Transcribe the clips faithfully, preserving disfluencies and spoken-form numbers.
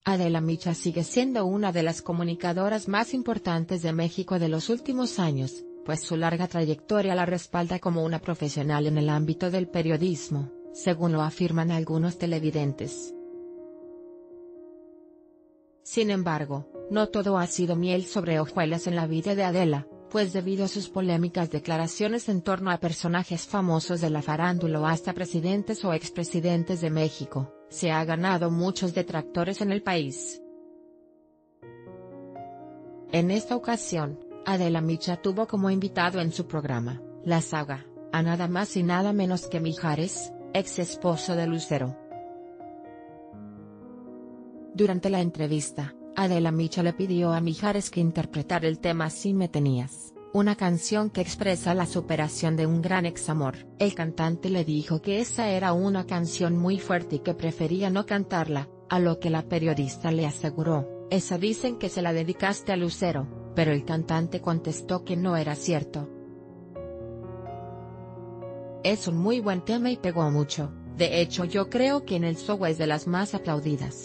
Adela Micha sigue siendo una de las comunicadoras más importantes de México de los últimos años, pues su larga trayectoria la respalda como una profesional en el ámbito del periodismo, según lo afirman algunos televidentes. Sin embargo, no todo ha sido miel sobre hojuelas en la vida de Adela, pues debido a sus polémicas declaraciones en torno a personajes famosos de la farándula o hasta presidentes o expresidentes de México, se ha ganado muchos detractores en el país. En esta ocasión, Adela Micha tuvo como invitado en su programa, La Saga, a nada más y nada menos que Mijares, ex esposo de Lucero. Durante la entrevista, Adela Micha le pidió a Mijares que interpretara el tema Si me tenías, una canción que expresa la superación de un gran examor. El cantante le dijo que esa era una canción muy fuerte y que prefería no cantarla, a lo que la periodista le aseguró, esa dicen que se la dedicaste a Lucero, pero el cantante contestó que no era cierto. Es un muy buen tema y pegó mucho, de hecho yo creo que en el show es de las más aplaudidas.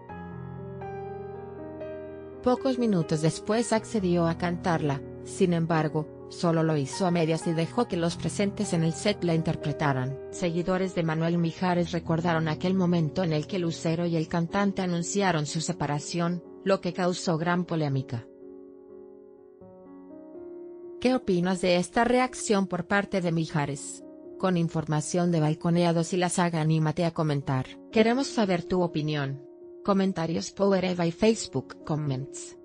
Pocos minutos después accedió a cantarla, sin embargo, solo lo hizo a medias y dejó que los presentes en el set la interpretaran. Seguidores de Manuel Mijares recordaron aquel momento en el que Lucero y el cantante anunciaron su separación, lo que causó gran polémica. ¿Qué opinas de esta reacción por parte de Mijares? Con información de Balconeados y La Saga, anímate a comentar. Queremos saber tu opinión. Comentarios por Eva y Facebook Comments.